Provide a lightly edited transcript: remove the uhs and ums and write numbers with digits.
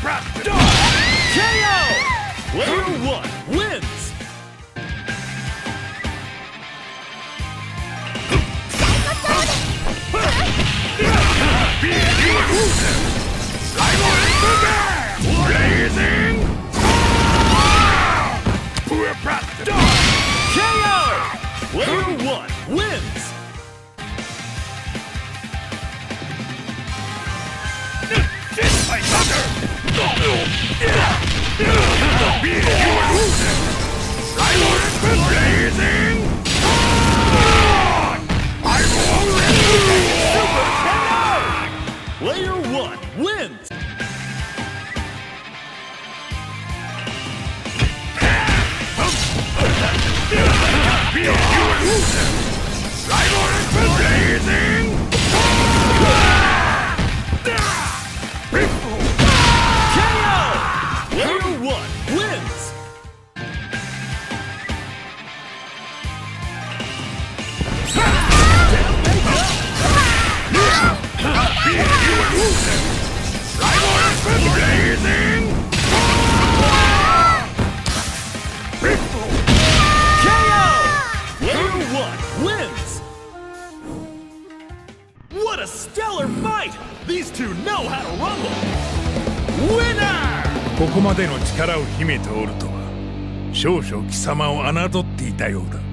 Player 1 wins! Blazing! KO! Player 1 wins! By thunder! Blazing! I'm already Super KO! Player 1 wins! Blazing! KO! Player 1 wins! Blazing! KO! Player 1 wins! What a stellar fight! These two know how to rumble! Winner! ここまでの力を秘めておるとは少々貴様を侮っていたようだ。